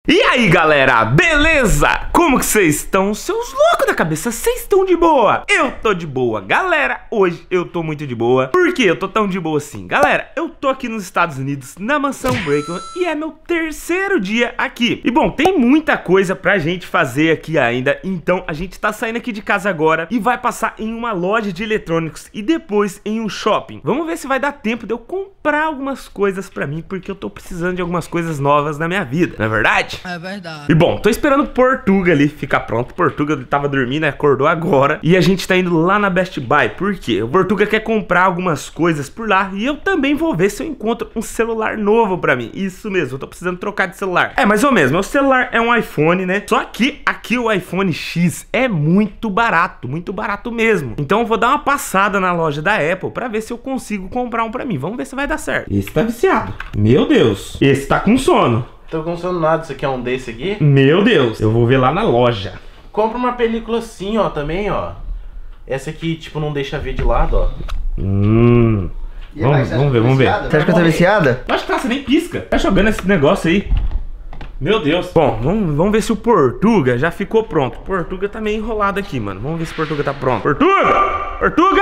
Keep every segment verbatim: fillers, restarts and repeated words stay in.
E aí galera, beleza? Como que vocês estão? Seus loucos da cabeça, vocês estão de boa? Eu tô de boa, galera, hoje eu tô muito de boa. Por que eu tô tão de boa assim? Galera, eu tô aqui nos Estados Unidos, na mansão Brakeman, e é meu terceiro dia aqui. E bom, tem muita coisa pra gente fazer aqui ainda, então a gente tá saindo aqui de casa agora e vai passar em uma loja de eletrônicos e depois em um shopping. Vamos ver se vai dar tempo de eu comprar algumas coisas pra mim, porque eu tô precisando de algumas coisas novas na minha vida, não é verdade? É verdade. E bom, tô esperando o Portuga ali ficar pronto. O Portuga ele tava dormindo, acordou agora. E a gente tá indo lá na Best Buy. Por quê? O Portuga quer comprar algumas coisas por lá. E eu também vou ver se eu encontro um celular novo pra mim. Isso mesmo, eu tô precisando trocar de celular. É, mais ou menos, meu celular é um iPhone, né? Só que aqui o iPhone X é muito barato, muito barato mesmo. Então eu vou dar uma passada na loja da Apple pra ver se eu consigo comprar um pra mim. Vamos ver se vai dar certo. Esse tá viciado. Meu Deus. Esse tá com sono. Tô com sono nada, isso aqui é um desse aqui? Meu Deus, eu vou ver lá na loja. Compra uma película assim, ó, também, ó. Essa aqui, tipo, não deixa ver de lado, ó. Hum. E Vamos, aí, você vamos acha ver, que vamos ver. viciada? Você acha que eu tô viciada? Acho que tá, você nem pisca. Tá jogando esse negócio aí. Meu Deus. Bom, vamos, vamos ver se o Portuga já ficou pronto. O Portuga tá meio enrolado aqui, mano. Vamos ver se o Portuga tá pronto. Portuga! Portuga!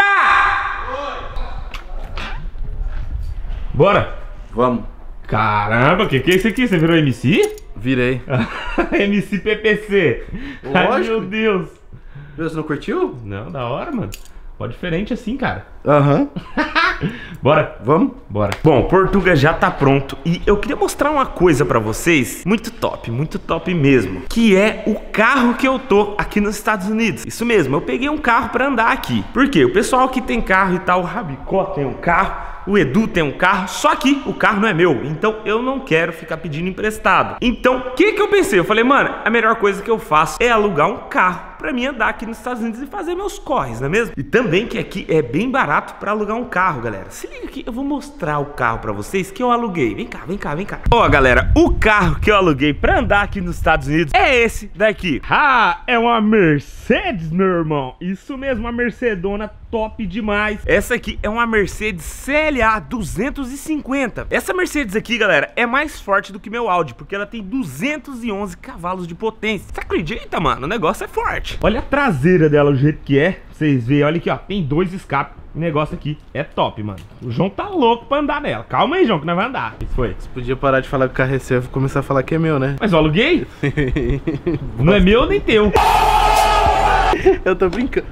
Oi! Bora! Vamos. Caramba, o que, que é isso aqui? Você virou M C? Virei. M C P P C. Ai, Lógico. meu Deus. Você não curtiu? Não, da hora, mano. Ó, diferente assim, cara. Aham. Bora? Vamos? Bora. Bom, o Portuga já tá pronto e eu queria mostrar uma coisa pra vocês muito top, muito top mesmo, que é o carro que eu tô aqui nos Estados Unidos. Isso mesmo, eu peguei um carro pra andar aqui. Por quê? O pessoal que tem carro e tal, o Rabicó tem um carro, o Edu tem um carro, só que o carro não é meu, então eu não quero ficar pedindo emprestado. Então, o que que eu pensei? Eu falei, mano, a melhor coisa que eu faço é alugar um carro pra mim andar aqui nos Estados Unidos e fazer meus corres, não é mesmo? E também que aqui é bem barato pra alugar um carro, galera. Se liga aqui, eu vou mostrar o carro pra vocês que eu aluguei. Vem cá, vem cá, vem cá. Ó, galera, o carro que eu aluguei pra andar aqui nos Estados Unidos é esse daqui. Ah, é uma Mercedes, meu irmão. Isso mesmo, uma Mercedona top demais. Essa aqui é uma Mercedes C L A duzentos e cinquenta. Essa Mercedes aqui, galera, é mais forte do que meu Audi, porque ela tem duzentos e onze cavalos de potência. Você acredita, mano? O negócio é forte. Olha a traseira dela, o jeito que é. Vocês veem, olha aqui, ó. Tem dois escapes. O negócio aqui é top, mano. O João tá louco pra andar nela. Calma aí, João, que nós vamos andar. Isso foi. Você podia parar de falar que o carro é seu e começar a falar que é meu, né? Mas eu aluguei? Não é meu nem teu. Eu tô brincando.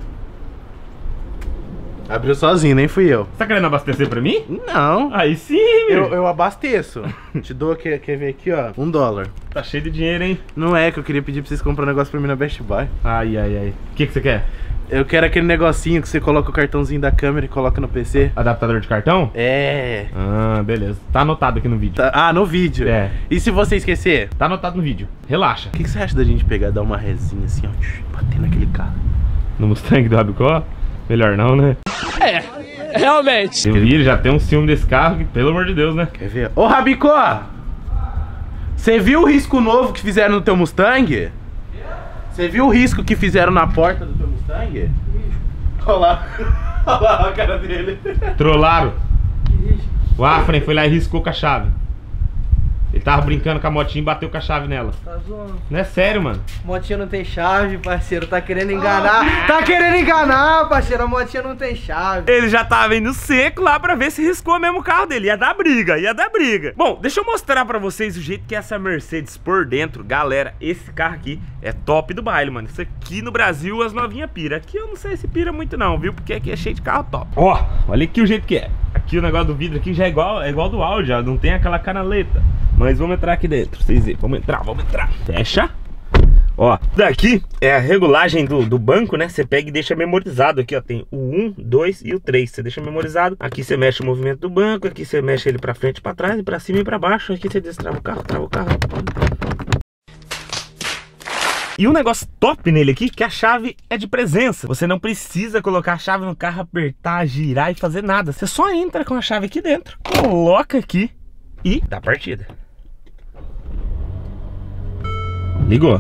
Abriu sozinho, nem fui eu. Você tá querendo abastecer pra mim? Não. Aí sim, meu. Eu, eu abasteço. Te dou, quer, quer ver aqui, ó? Um dólar. Tá cheio de dinheiro, hein? Não é que eu queria pedir pra vocês comprar um negócio pra mim na Best Buy. Ai, ai, ai. O que que você quer? Eu quero aquele negocinho que você coloca o cartãozinho da câmera e coloca no P C. Adaptador de cartão? É. Ah, beleza. Tá anotado aqui no vídeo. Tá- ah, no vídeo. É. E se você esquecer? Tá anotado no vídeo. Relaxa. O que, que você acha da gente pegar, dar uma resinha assim, ó, tch, bater naquele carro? No Mustang do Rabicó? Melhor não, né? É, realmente. Eu vi, ele já tem um ciúme desse carro, que, pelo amor de Deus, né? Quer ver? Ô, Rabicó! Você viu o risco novo que fizeram no teu Mustang? Você viu o risco que fizeram na porta do teu Mustang? Olha lá. Olha lá a cara dele. Trollaram. O Afren foi lá e riscou com a chave. Ele tava brincando com a motinha e bateu com a chave nela. Tá zoando. Não é sério, mano. Motinha não tem chave, parceiro. Tá querendo enganar. Tá querendo enganar, parceiro. A motinha não tem chave. Ele já tava indo seco lá pra ver se riscou mesmo o carro dele. Ia dar briga, ia dar briga. Bom, deixa eu mostrar pra vocês o jeito que é essa Mercedes por dentro. Galera, esse carro aqui é top do baile, mano. Isso aqui no Brasil as novinhas pira. Aqui eu não sei se pira muito não, viu? Porque aqui é cheio de carro top. Ó, olha aqui o jeito que é. Aqui o negócio do vidro aqui já é igual, é igual do Audi, ó. Não tem aquela canaleta. Mas vamos entrar aqui dentro, vocês verem. Vamos entrar, vamos entrar. Fecha. Ó, daqui é a regulagem do, do banco, né? Você pega e deixa memorizado aqui, ó. Tem o um, dois e o três. Você deixa memorizado. Aqui você mexe o movimento do banco. Aqui você mexe ele pra frente, pra trás, pra cima e pra baixo. Aqui você destrava o carro, trava o carro. E um negócio top nele aqui, que a chave é de presença. Você não precisa colocar a chave no carro, apertar, girar e fazer nada. Você só entra com a chave aqui dentro, coloca aqui e dá partida. Ligou.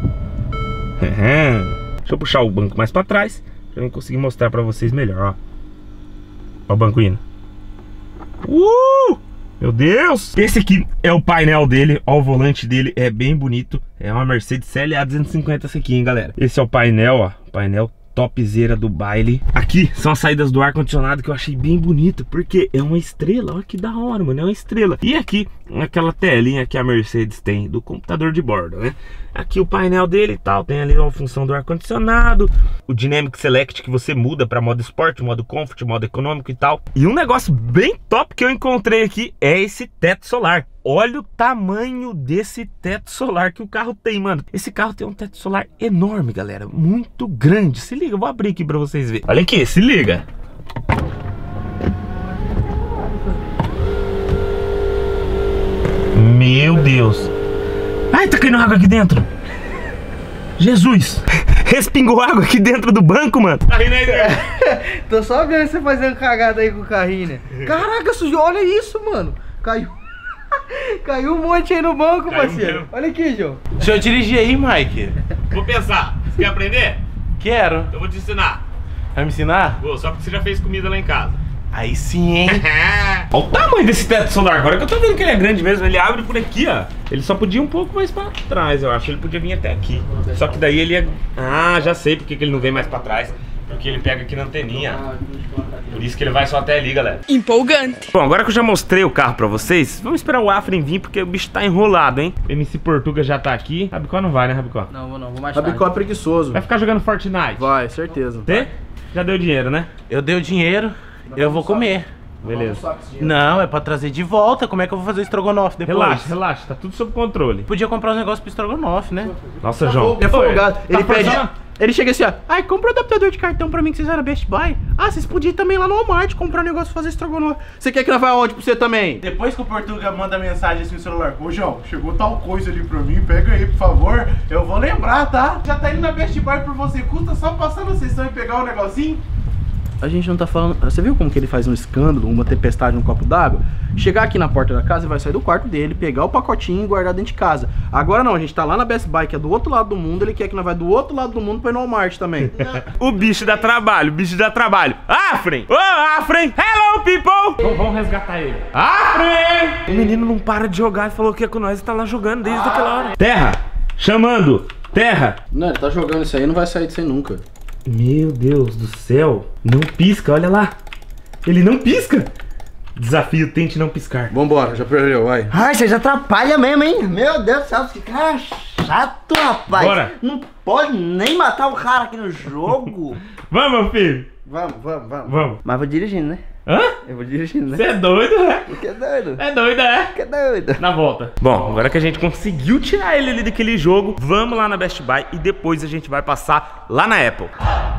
Deixa eu puxar o banco mais pra trás pra eu conseguir mostrar pra vocês melhor, ó. Ó o banco indo. Uh! Meu Deus! Esse aqui é o painel dele, ó, o volante dele é bem bonito. É uma Mercedes C L A duzentos e cinquenta essa aqui, hein, galera. Esse é o painel, ó, painel topzera do baile. Aqui são as saídas do ar-condicionado que eu achei bem bonito, porque é uma estrela, olha que da hora, mano, é uma estrela. E aqui, aquela telinha que a Mercedes tem do computador de bordo, né? Aqui o painel dele e tal, tem ali a função do ar-condicionado, o Dynamic Select que você muda para modo esporte, modo comfort, modo econômico e tal. E um negócio bem top que eu encontrei aqui é esse teto solar. Olha o tamanho desse teto solar que o carro tem, mano. Esse carro tem um teto solar enorme, galera. Muito grande. Se liga, eu vou abrir aqui pra vocês verem. Olha aqui, se liga. Meu Deus. Ai, tá caindo água aqui dentro. Jesus. Respingou água aqui dentro do banco, mano. Tá rindo aí, né? Tô só vendo você fazendo cagada aí com o carrinho, né? Caraca, sujou. Olha isso, mano. Caiu. Caiu um monte aí no banco, Caiu parceiro. Mesmo. Olha aqui, João. Deixa eu dirigir aí, Mike. Vou pensar. Você quer aprender? Quero. Eu vou te ensinar. Vai me ensinar? Vou, só porque você já fez comida lá em casa. Aí sim, hein? Olha o tamanho desse teto solar. Agora que eu tô vendo que ele é grande mesmo. Ele abre por aqui, ó. Ele só podia ir um pouco mais pra trás, eu acho. Ele podia vir até aqui. Só que daí ele ia... Ah, já sei porque que ele não vem mais pra trás. Porque ele pega aqui na anteninha. Por isso que ele vai só até ali, galera. Empolgante. Bom, agora que eu já mostrei o carro pra vocês, vamos esperar o Afren vir, porque o bicho tá enrolado, hein? M C Portuga já tá aqui. Rabicó não vai, né, Rabicó? Não, vou não, vou mais Rabicó tarde. é preguiçoso. Vai ficar jogando Fortnite? Vai, certeza. Você? Já deu dinheiro, né? Eu dei o dinheiro, eu vou comer. Beleza. Não, é pra trazer de volta. Como é que eu vou fazer estrogonofe depois? Relaxa, relaxa, tá tudo sob controle. Podia comprar uns negócios pro estrogonofe, né? Nossa, João. Ele é folgado. Ele tá pede... fazendo? Ele chega assim, ó. Ai, compra um adaptador de cartão pra mim que vocês eram Best Buy. Ah, vocês podiam ir também lá no Walmart comprar um negócio pra fazer estrogonofe. Você quer que nós vá aonde pra você também? Depois que o Portuga manda mensagem assim no celular: ô, João, chegou tal coisa ali pra mim, pega aí, por favor. Eu vou lembrar, tá? Já tá indo na Best Buy por você. Custa só passar na sessão e pegar o negocinho? A gente não tá falando... Você viu como que ele faz um escândalo, uma tempestade no copo d'água? Chegar aqui na porta da casa e vai sair do quarto dele, pegar o pacotinho e guardar dentro de casa. Agora não, a gente tá lá na Best Buy, que é do outro lado do mundo. Ele quer que nós vai do outro lado do mundo pra ir no Walmart também. O bicho dá trabalho, o bicho dá trabalho. Afren! Ô, Afren! Hello, people! Vamos, vamos resgatar ele. Afren! O menino não para de jogar e falou que é com nós e tá lá jogando desde ah. aquela hora. Terra! Chamando! Terra! Não, ele tá jogando isso aí, não vai sair disso aí nunca. Meu Deus do céu. Não pisca, olha lá. Ele não pisca. Desafio, tente não piscar. Vambora, já perdeu, vai. Ai, vocês atrapalham mesmo, hein? Meu Deus do céu, esse cara é chato, rapaz. Bora. Não pode nem matar o cara aqui no jogo. Vamos, meu filho. Vamos, vamos, vamos. Vamos. Mas vou dirigindo, né? Hã? Eu vou dirigindo, né? Você é doido, né? Que é doido? É doido, é? Que é doido? Na volta. Bom, agora que a gente conseguiu tirar ele ali daquele jogo, vamos lá na Best Buy e depois a gente vai passar lá na Apple.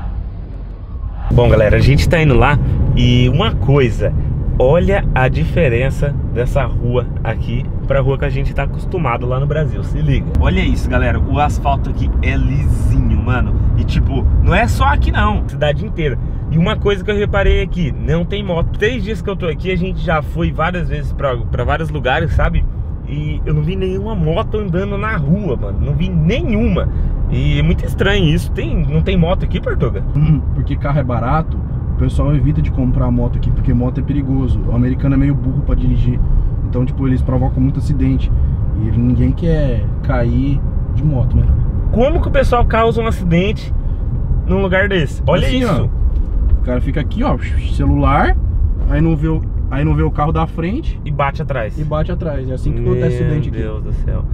Bom, galera, a gente tá indo lá e uma coisa, olha a diferença dessa rua aqui pra rua que a gente tá acostumado lá no Brasil, se liga. Olha isso, galera, o asfalto aqui é lisinho, mano. E tipo, não é só aqui não, cidade inteira. E uma coisa que eu reparei aqui, não tem moto. Três dias que eu tô aqui, a gente já foi várias vezes pra, pra vários lugares, sabe? E eu não vi nenhuma moto andando na rua, mano. Não vi nenhuma. E é muito estranho isso. Tem, não tem moto aqui, Portuga? Hum, porque carro é barato, o pessoal evita de comprar moto aqui, porque moto é perigoso. O americano é meio burro pra dirigir. Então, tipo, eles provocam muito acidente. E ninguém quer cair de moto, né? Como que o pessoal causa um acidente num lugar desse? Olha assim, isso. Ó, o cara fica aqui, ó, celular, aí não vê o, aí não vê o carro da frente e bate atrás. E bate atrás. É assim que acontece acidente aqui. Meu Deus do céu.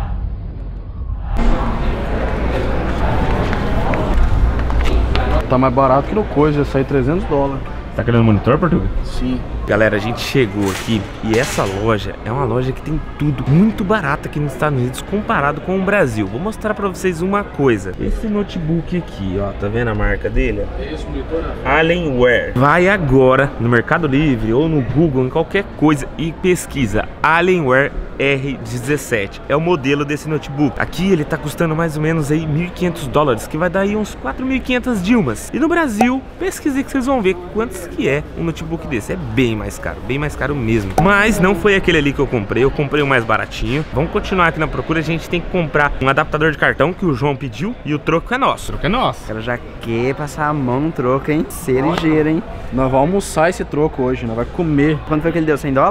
Tá mais barato que no coisa, ia sair trezentos dólares. Tá querendo monitor, Portuga? Sim. Galera, a gente chegou aqui e essa loja é uma loja que tem tudo muito barato aqui nos Estados Unidos comparado com o Brasil. Vou mostrar pra vocês uma coisa. Esse notebook aqui, ó, tá vendo a marca dele? É esse monitor? Alienware. Vai agora no Mercado Livre ou no Google, em qualquer coisa e pesquisa Alienware R dezessete. É o modelo desse notebook. Aqui ele tá custando mais ou menos aí mil e quinhentos dólares, que vai dar aí uns quatro mil e quinhentas dilmas. E no Brasil, pesquisei que vocês vão ver quantos que é um notebook desse. É bem mais caro, bem mais caro mesmo. Mas não foi aquele ali que eu comprei, eu comprei o mais baratinho. Vamos continuar aqui na procura, a gente tem que comprar um adaptador de cartão que o João pediu e o troco é nosso. O troco é nosso. O cara já quer passar a mão no troco, hein? Ser ligeiro, hein? Nós vamos almoçar esse troco hoje, nós vamos comer. Quanto foi que ele deu? cem dólares?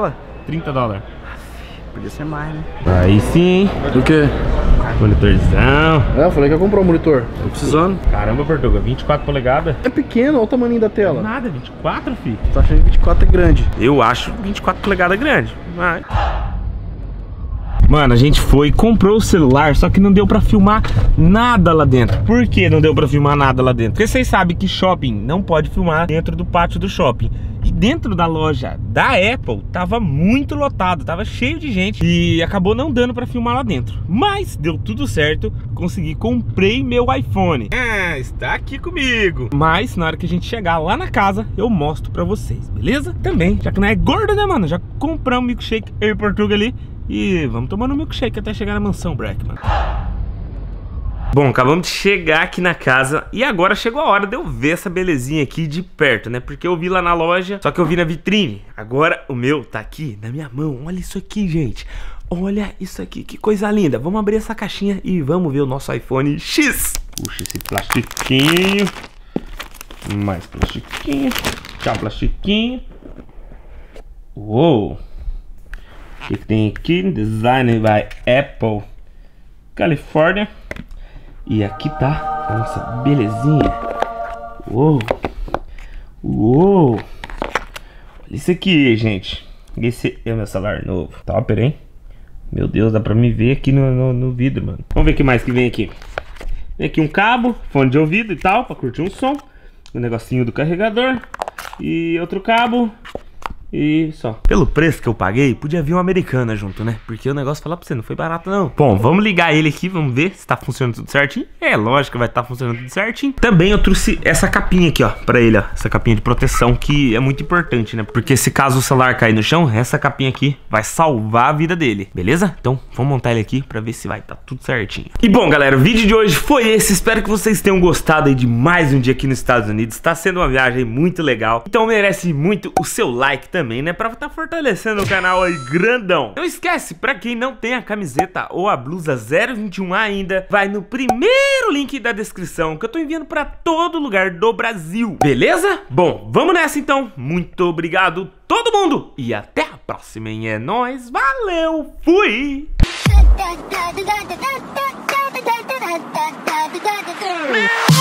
trinta dólares. Podia ser mais, né? Aí sim. O quê? Monitorzão. É, eu falei que ia comprar um monitor. Tô precisando. Caramba, Portuga, vinte e quatro polegadas. É pequeno, olha o tamanho da tela. Nada, vinte e quatro, filho. Tô achando que vinte e quatro é grande. Eu acho vinte e quatro polegadas grande, mas... Mano, a gente foi e comprou o celular, só que não deu pra filmar nada lá dentro. Por que não deu pra filmar nada lá dentro? Porque vocês sabem que shopping não pode filmar dentro do pátio do shopping. E dentro da loja da Apple tava muito lotado, tava cheio de gente e acabou não dando pra filmar lá dentro. Mas deu tudo certo, consegui, comprei meu iPhone. Ah, está aqui comigo. Mas na hora que a gente chegar lá na casa, eu mostro pra vocês, beleza? Também, já que não é gordo, né, mano? Já compramos um milkshake, eu e o Portuga ali. E vamos tomando um milkshake até chegar na mansão Brackman. Bom, acabamos de chegar aqui na casa e agora chegou a hora de eu ver essa belezinha aqui de perto, né? Porque eu vi lá na loja, só que eu vi na vitrine. Agora o meu tá aqui na minha mão. Olha isso aqui, gente. Olha isso aqui, que coisa linda. Vamos abrir essa caixinha e vamos ver o nosso iPhone X. Puxa esse plastiquinho. Mais plastiquinho. Tchau, plastiquinho. Uou. O que, que tem aqui? Design by Apple, Califórnia. E aqui tá a nossa belezinha. Uou. Uou. Olha isso aqui, gente. Esse é o meu celular novo. Topper, hein? Meu Deus, dá pra me ver aqui no, no, no vidro, mano. Vamos ver o que mais que vem aqui. Vem aqui um cabo, fone de ouvido e tal, pra curtir um som. Um negocinho do carregador. E outro cabo. E só. Pelo preço que eu paguei, podia vir uma americana junto, né? Porque o negócio, falar pra você, não foi barato não. Bom, vamos ligar ele aqui, vamos ver se tá funcionando tudo certinho. É, lógico que vai estar tá funcionando tudo certinho. Também eu trouxe essa capinha aqui, ó, pra ele, ó. Essa capinha de proteção que é muito importante, né? Porque se caso o celular cair no chão, essa capinha aqui vai salvar a vida dele, beleza? Então, vamos montar ele aqui pra ver se vai tá tudo certinho. E bom, galera, o vídeo de hoje foi esse. Espero que vocês tenham gostado aí de mais um dia aqui nos Estados Unidos. Tá sendo uma viagem muito legal. Então merece muito o seu like também, né? Pra estar fortalecendo o canal aí grandão. Não esquece, pra quem não tem a camiseta ou a blusa zero vinte e um ainda, vai no primeiro link da descrição que eu tô enviando pra todo lugar do Brasil. Beleza? Bom, vamos nessa então. Muito obrigado todo mundo e até a próxima, hein? É nóis, valeu, fui! Da da da da da da da da da da da da da